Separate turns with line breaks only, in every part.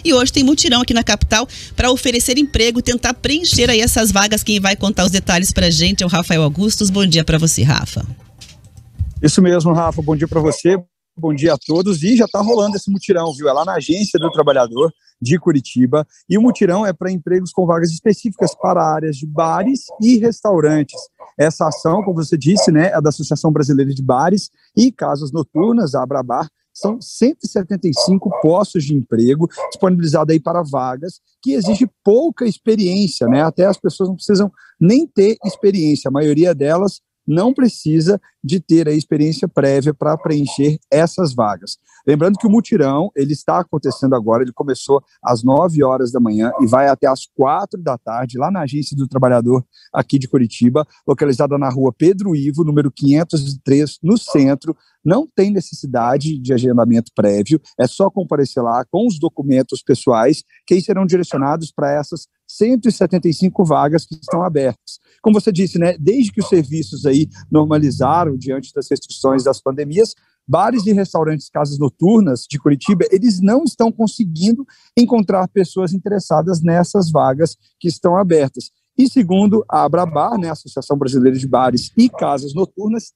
E hoje tem mutirão aqui na capital para oferecer emprego, tentar preencher aí essas vagas. Quem vai contar os detalhes pra gente é o Rafael Augustos. Bom dia para você, Rafa.
Isso mesmo, Rafa. Bom dia para você. Bom dia a todos. E já está rolando esse mutirão, viu? É lá na Agência do Trabalhador de Curitiba. E o mutirão é para empregos com vagas específicas para áreas de bares e restaurantes. Essa ação, como você disse, né, é da Associação Brasileira de Bares e Casas Noturnas, a Abrabar. São 175 postos de emprego disponibilizados aí para vagas que exigem pouca experiência, né? Até as pessoas não precisam nem ter experiência. A maioria delas não precisa de ter a experiência prévia para preencher essas vagas. Lembrando que o mutirão, ele está acontecendo agora, ele começou às 9 horas da manhã e vai até às 4 da tarde, lá na Agência do Trabalhador aqui de Curitiba, localizada na rua Pedro Ivo, número 503, no centro. Não tem necessidade de agendamento prévio, é só comparecer lá com os documentos pessoais, que aí serão direcionados para essas 175 vagas que estão abertas. Como você disse, né, desde que os serviços aí normalizaram diante das restrições das pandemias, bares e restaurantes, casas noturnas de Curitiba, eles não estão conseguindo encontrar pessoas interessadas nessas vagas que estão abertas. E segundo a Abrabar, né, a Associação Brasileira de Bares e Casas Noturnas,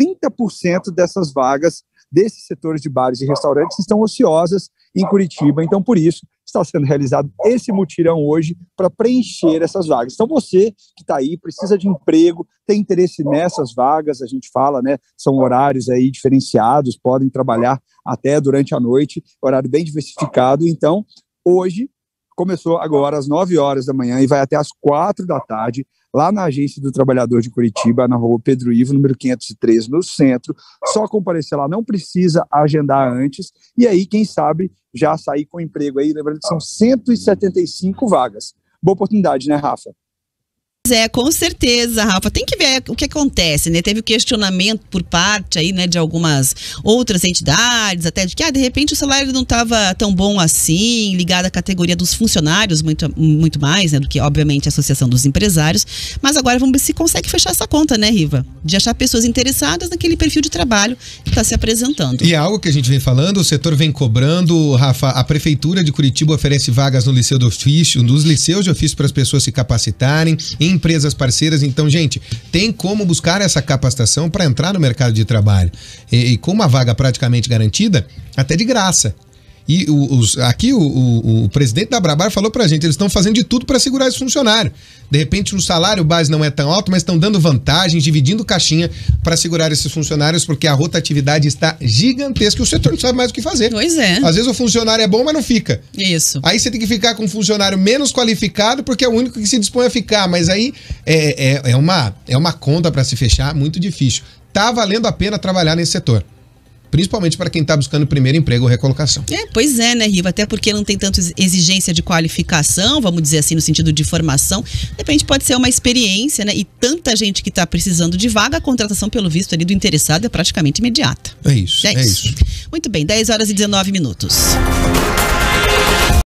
30% dessas vagas desses setores de bares e restaurantes estão ociosas em Curitiba. Então, por isso, está sendo realizado esse mutirão hoje para preencher essas vagas. Então, você que está aí, precisa de emprego, tem interesse nessas vagas, a gente fala, né, são horários aí diferenciados, podem trabalhar até durante a noite, horário bem diversificado. Então, hoje, começou agora às 9 horas da manhã e vai até às 4 da tarde, lá na Agência do Trabalhador de Curitiba, na rua Pedro Ivo, número 503, no centro. Só comparecer lá, não precisa agendar antes. E aí, quem sabe, já sair com emprego aí. Lembrando que são 175 vagas. Boa oportunidade, né, Rafa?
Com certeza, Rafa. Tem que ver o que acontece, né? Teve o questionamento por parte aí, né, de algumas outras entidades, até de que, de repente o salário não estava tão bom assim, ligado à categoria dos funcionários, muito mais, né, do que, obviamente, a Associação dos Empresários. Mas agora vamos ver se consegue fechar essa conta, né, Riva? De achar pessoas interessadas naquele perfil de trabalho que está se apresentando.
E é algo que a gente vem falando, o setor vem cobrando, Rafa, a Prefeitura de Curitiba oferece vagas no Liceu do Ofício, nos liceus de ofício para as pessoas se capacitarem, em empresas parceiras. Então, gente, tem como buscar essa capacitação para entrar no mercado de trabalho. E com uma vaga praticamente garantida, até de graça. E aqui o presidente da Abrabar falou pra gente, eles estão fazendo de tudo para segurar esse funcionário. De repente o salário base não é tão alto, mas estão dando vantagens, dividindo caixinha para segurar esses funcionários, porque a rotatividade está gigantesca e o setor não sabe mais o que fazer.
Pois é.
Às vezes o funcionário é bom, mas não fica.
Isso.
Aí você tem que ficar com um funcionário menos qualificado, porque é o único que se dispõe a ficar. Mas aí é uma conta para se fechar muito difícil. Tá valendo a pena trabalhar nesse setor. Principalmente para quem está buscando primeiro emprego ou recolocação.
Pois é, né, Riva? Até porque não tem tanta exigência de qualificação, vamos dizer assim, no sentido de formação. De repente pode ser uma experiência, né? E tanta gente que está precisando de vaga, a contratação, pelo visto ali do interessado, é praticamente imediata.
É isso.
Muito bem, 10 horas e 19 minutos.